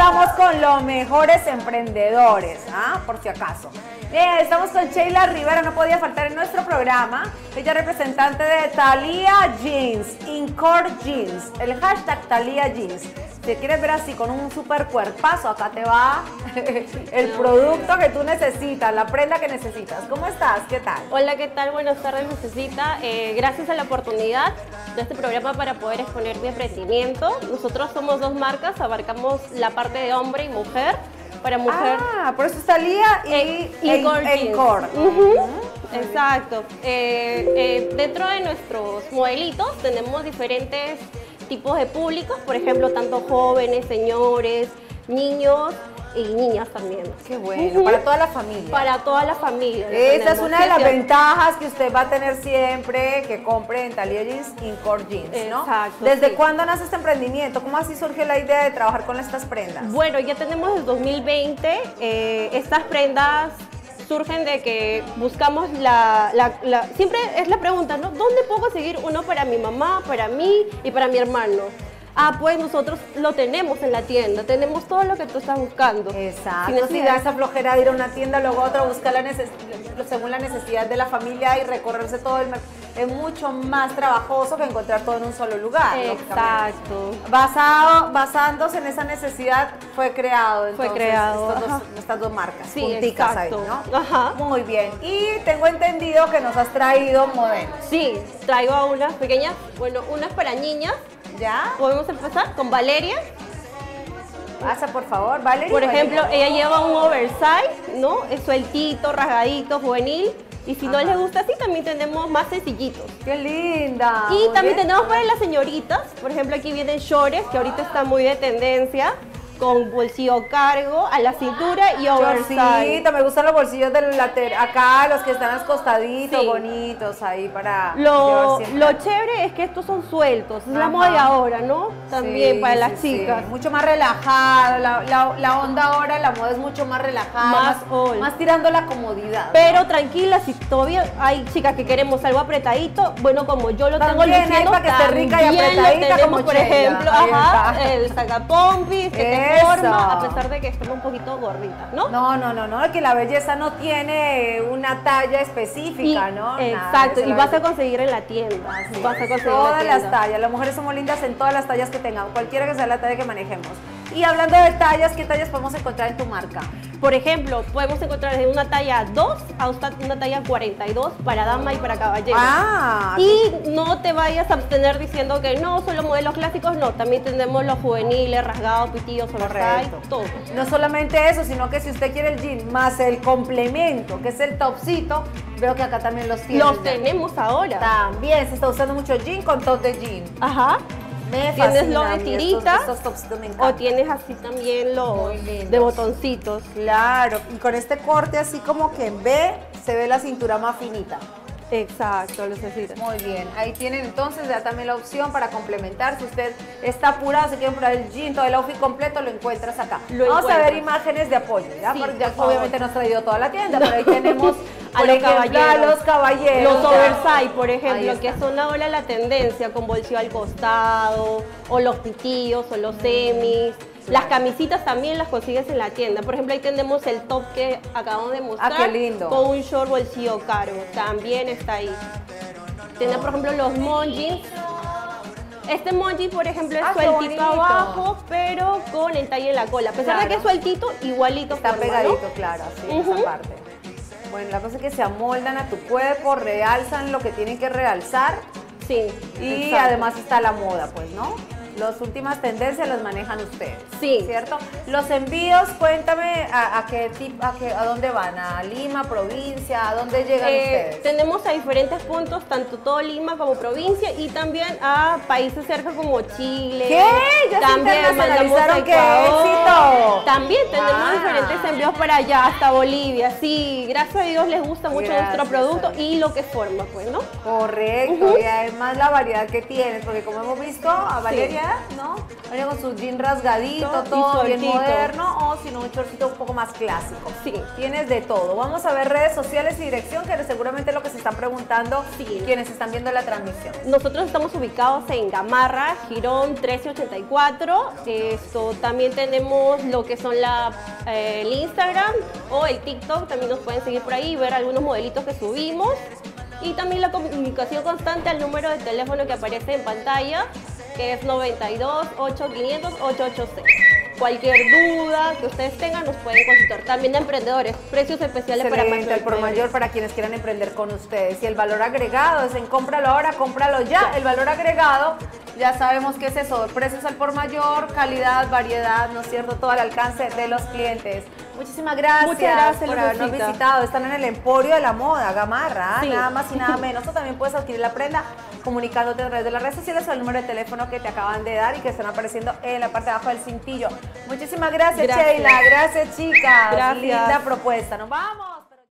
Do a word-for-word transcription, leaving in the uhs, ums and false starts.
estamos con los mejores emprendedores, ¿ah? Por si acaso. Bien, estamos con Sheila Rivera, no podía faltar en nuestro programa. Ella es representante de Thalia Jeans, Incor Jeans, el hashtag Thalia Jeans. Si quieres ver así con un super cuerpazo, acá te va el producto que tú necesitas, la prenda que necesitas. ¿Cómo estás? ¿Qué tal? Hola, ¿qué tal? Buenas tardes, Necesita. Eh, gracias a la oportunidad de este programa para poder exponer mi emprendimiento. Nosotros somos dos marcas, abarcamos la parte de hombre y mujer. Para mujer. Ah, por eso es Thalia y Incor. Uh-huh. Exacto. Eh, eh, dentro de nuestros modelitos tenemos diferentes tipos de públicos, por ejemplo, tanto jóvenes, señores, niños y niñas también. Qué bueno, uh-huh. Para toda la familia. Para toda la familia. Esa es una de las ventajas que usted va a tener siempre que compre en Thalia Jeans, Incor Jeans, ¿no? Exacto. ¿Desde sí. cuándo nace este emprendimiento? ¿Cómo así surge la idea de trabajar con estas prendas? Bueno, ya tenemos desde dos mil veinte. Eh, estas prendas surgen de que buscamos la, la, la... Siempre es la pregunta, ¿no? ¿Dónde puedo conseguir uno para mi mamá, para mí y para mi hermano? Ah, pues nosotros lo tenemos en la tienda, tenemos todo lo que tú estás buscando. Exacto, si da esa flojera de ir a una tienda, luego a otra, buscar la neces según la necesidad de la familia y recorrerse todo el mercado. Es mucho más trabajoso que encontrar todo en un solo lugar. Exacto. Basado, basándose en esa necesidad fue creado entonces, fue creado estos dos, estas dos marcas, sí, punticas exacto. ahí, ¿no? Ajá. Muy bien. Y tengo entendido que nos has traído modelos. Sí, traigo unas pequeñas, bueno, unas para niñas. ¿Ya? Podemos empezar con Valeria. Pasa, por favor, Valeria. Por ejemplo, Valeria. ella lleva un oversize, ¿no? Es sueltito, rasgadito, juvenil. Y si Ajá. no les gusta así, también tenemos más sencillitos. ¡Qué linda! Y muy también bien. tenemos para las señoritas. Por ejemplo, aquí vienen shorts, que ahorita está muy de tendencia, con bolsillo cargo a la cintura y oversize. Chorcito, me gustan los bolsillos del lateral, acá, los que están acostaditos, sí. bonitos, ahí para Lo, lo chévere es que estos son sueltos, es Ajá. la moda de ahora, ¿no? También sí, para las sí, chicas. Sí. Mucho más relajada, la, la, la onda ahora, la moda es mucho más relajada, más, más, más tirando la comodidad. Pero ¿no? tranquila, si todavía hay chicas que queremos algo apretadito, bueno, como yo lo tengo luciendo, para que esté rica y apretadita, tenemos, como por Sheila. ejemplo, ajá, el sacapompis, que te Eso. forma, a pesar de que estemos un poquito gorditas, ¿no? No, no, no, no, que la belleza no tiene una talla específica, y, ¿no? Exacto, Nada, y vas a conseguir en la tienda. Sí, vas a conseguir todas en la tienda. las tallas, las mujeres somos lindas en todas las tallas que tengamos, cualquiera que sea la talla que manejemos. Y hablando de tallas, ¿qué tallas podemos encontrar en tu marca? Por ejemplo, podemos encontrar desde una talla dos hasta una talla cuarenta y dos para dama y para caballero. Ah, y no te vayas a abstener diciendo que no, solo modelos clásicos, no. También tenemos los juveniles, rasgados, pitillos, oversize, todo. No solamente eso, sino que si usted quiere el jean más el complemento, que es el topcito, veo que acá también los tienen. Los tenemos ahora. También se está usando mucho jean con top de jean. Ajá. Me tienes los de tirita estos, estos topsitos me encantan. O tienes así también los de botoncitos. Claro, y con este corte así como que en B se ve la cintura más finita. Exacto, lo necesitas. Muy bien, ahí tienen entonces ya también la opción para complementar. Si usted está apurado, se quiere comprar el jean, todo el outfit completo, lo encuentras acá. Lo Vamos encuentras. a ver imágenes de apoyo, ¿ya? Sí, Porque ya por obviamente no has traído toda la tienda, pero ahí tenemos a por los ejemplo, caballeros. a los caballeros. Los oversize, por ejemplo, que está. son ahora la tendencia, con bolsillo al costado, o los pitillos, o los semis. Las camisitas también las consigues en la tienda. Por ejemplo, ahí tenemos el top que acabamos de mostrar. Ah, qué lindo. Con un short bolsillo cargo. También está ahí. Tiene, por ejemplo, los monjis. Este monji, por ejemplo, es ah, sueltito abajo, pero con el talle en la cola. A pesar claro. de que es sueltito, igualito está forma, pegadito, ¿no? claro, sí, Uh-huh. esa parte. Bueno, la cosa es que se amoldan a tu cuerpo, realzan lo que tienen que realzar. Sí. Y exacto. además está la moda, pues, ¿no? Las últimas tendencias las manejan ustedes. Sí. ¿Cierto? Los envíos, cuéntame a, a qué tipo, a, qué, a dónde van, a Lima, provincia, a dónde llegan eh, ustedes. Tenemos a diferentes puntos, tanto todo Lima como provincia, y también a países cerca como Chile. ¿Qué? ¿Ya también se internacionalizaron? ¡Qué Ecuador. éxito! También tenemos Ah. diferentes envíos para allá, hasta Bolivia. Sí, gracias a Dios les gusta mucho Gracias nuestro producto y lo que forma, pues, ¿no? Correcto, Uh-huh. y además la variedad que tienes, porque como hemos visto, a Valeria queda, ¿no? Viene con su jean rasgadito, Todo y todo bien sueltito. moderno, o si no, un shortcito un poco más clásico. Sí. Tienes de todo. Vamos a ver redes sociales y dirección, que seguramente es lo que se están preguntando Sí. quienes están viendo la transmisión. Nosotros estamos ubicados en Gamarra, Girón trece ochenta y cuatro. Esto, también tenemos lo que son la, eh, el Instagram o el TikTok. También nos pueden seguir por ahí y ver algunos modelitos que subimos. Y también la comunicación constante al número de teléfono que aparece en pantalla, que es noventa y dos, ocho quinientos, ochocientos ochenta y seis. Cualquier duda que ustedes tengan nos pueden consultar. También de emprendedores, precios especiales para Excelente, más el por mayor para quienes quieran emprender con ustedes. Y el valor agregado es en cómpralo ahora, cómpralo ya. El valor agregado, ya sabemos qué es eso, precios al por mayor, calidad, variedad, ¿no es cierto? Todo al alcance de los clientes. Muchísimas gracias, Muchas gracias, por habernos Lucecita. visitado. Están en el Emporio de la Moda, Gamarra, ¿ah? Sí. Nada más y nada menos. Tú también puedes adquirir la prenda comunicándote a través de las redes sociales o el número de teléfono que te acaban de dar y que están apareciendo en la parte de abajo del cintillo. Muchísimas gracias, Gracias. Sheila. Gracias, chicas. Gracias. Linda propuesta. Nos vamos.